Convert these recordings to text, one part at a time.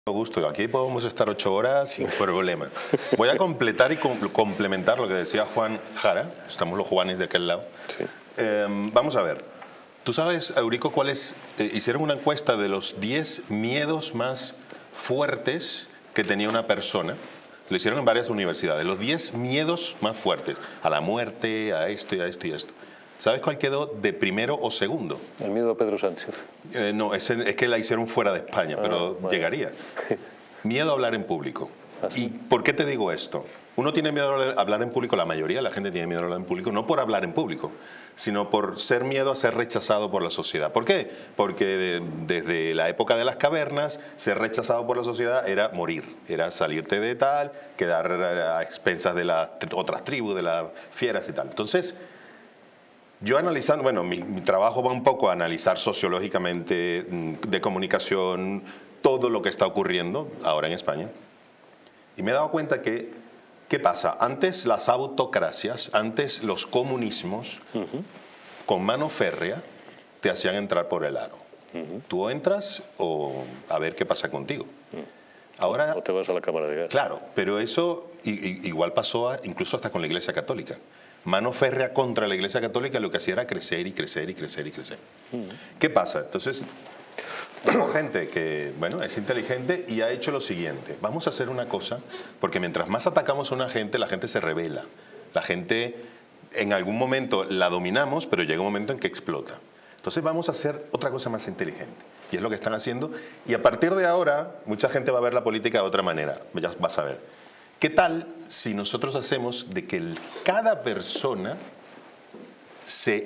Gusto, aquí podemos estar 8 horas sin problema. Voy a completar y complementar lo que decía Juan Jara. Estamos los Juanes de aquel lado. Sí. Vamos a ver. ¿Tú sabes, Eurico, cuáles? Hicieron una encuesta de los 10 miedos más fuertes que tenía una persona. Lo hicieron en varias universidades. Los 10 miedos más fuertes. A la muerte, a esto y a esto y a esto. ¿Sabes cuál quedó de primero o segundo? El miedo a Pedro Sánchez. No, es que la hicieron fuera de España, pero bueno. llegaría. Miedo a hablar en público. ¿Así? ¿Y por qué te digo esto? Uno tiene miedo a hablar en público, la mayoría de la gente tiene miedo a hablar en público, no por hablar en público, sino por ser miedo a ser rechazado por la sociedad. ¿Por qué? Porque desde la época de las cavernas, ser rechazado por la sociedad era morir, era salirte de tal, quedar a expensas de las otras tribus, de las fieras y tal. Entonces, yo analizando, bueno, mi trabajo va un poco a analizar sociológicamente de comunicación todo lo que está ocurriendo ahora en España. Y me he dado cuenta que, ¿qué pasa? Antes las autocracias, antes los comunismos, con mano férrea, te hacían entrar por el aro. Tú entras o a ver qué pasa contigo. Ahora, o te vas a la cámara de gas. Claro, pero eso igual pasó incluso hasta con la Iglesia Católica. Mano férrea contra la Iglesia Católica lo que hacía era crecer y crecer y crecer y crecer. ¿Qué pasa? Entonces, tengo gente que, bueno, es inteligente y ha hecho lo siguiente. Vamos a hacer una cosa, porque mientras más atacamos a una gente, la gente se rebela. La gente, en algún momento la dominamos, pero llega un momento en que explota. Entonces vamos a hacer otra cosa más inteligente. Y es lo que están haciendo. Y a partir de ahora, mucha gente va a ver la política de otra manera. Ya vas a ver. ¿Qué tal si nosotros hacemos de que cada persona se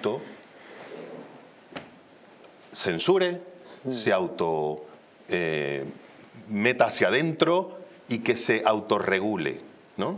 autocensure, se meta hacia adentro y que se autorregule, ¿no?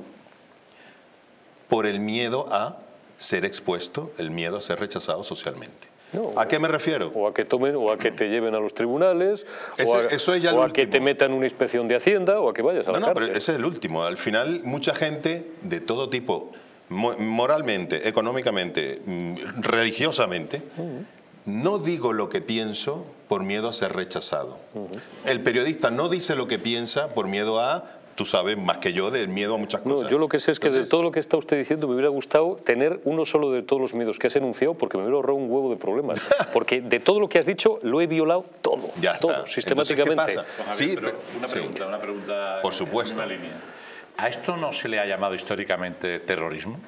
Por el miedo a ser expuesto, el miedo a ser rechazado socialmente. No, ¿A qué me refiero? O a que tomen, o a que te lleven a los tribunales, eso es ya o a el que último. te metan una inspección de Hacienda, o a que vayas a la No, cárcel. pero ese es el último. Al final, mucha gente de todo tipo, moralmente, económicamente, religiosamente, no digo lo que pienso por miedo a ser rechazado. El periodista no dice lo que piensa por miedo a... Tú sabes más que yo del miedo a muchas cosas. No, yo lo que sé es que de todo lo que está usted diciendo me hubiera gustado tener uno solo de todos los miedos que has enunciado, porque me hubiera ahorrado un huevo de problemas. Porque de todo lo que has dicho lo he violado todo. Ya todo, está. sistemáticamente. Entonces, ¿qué pasa? Javier, Sí, pero una pregunta por supuesto. en una línea. ¿A esto no se le ha llamado históricamente terrorismo?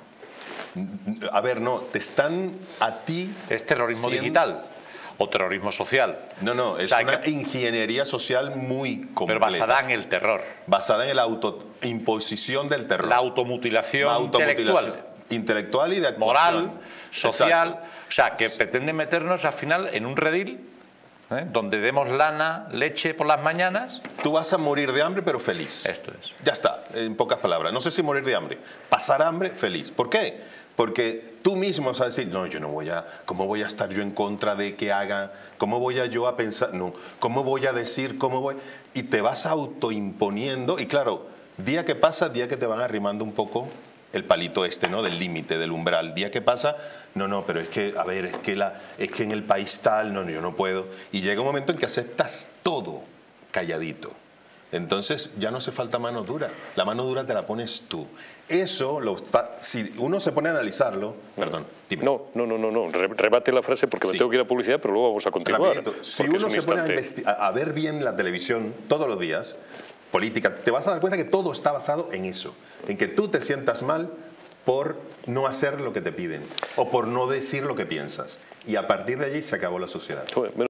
A ver, no, te están a ti... ¿Es terrorismo digital o terrorismo social? No, es una ingeniería social muy completa. Pero basada en el terror. Basada en la autoimposición del terror. La automutilación intelectual. Intelectual y de actuación. Moral, social. Exacto. O sea, que pretende meternos al final en un redil donde demos lana, leche por las mañanas. Tú vas a morir de hambre, pero feliz. Esto es. Ya está, en pocas palabras. No sé si morir de hambre. Pasar hambre, feliz. ¿Por qué? Porque tú mismo vas a decir, no, yo no voy a... ¿Cómo voy a estar yo en contra de que haga? ¿Cómo voy a yo a pensar? No. ¿Cómo voy a decir? ¿Cómo voy? Y te vas autoimponiendo. Y claro, día que pasa, día que te van arrimando un poco el palito ¿no? Del límite, del umbral. Día que pasa, no, pero es que, a ver, es que en el país tal, no, yo no puedo. Y llega un momento en que aceptas todo calladito. Entonces ya no hace falta mano dura. La mano dura te la pones tú. Eso, si uno se pone a analizarlo... Perdón, dime. No. Rebate la frase porque me tengo que ir a publicidad, pero luego vamos a continuar. Rapidito. Si uno se pone a ver bien la televisión todos los días, política, te vas a dar cuenta que todo está basado en eso. En que tú te sientas mal por no hacer lo que te piden o por no decir lo que piensas. Y a partir de allí se acabó la sociedad.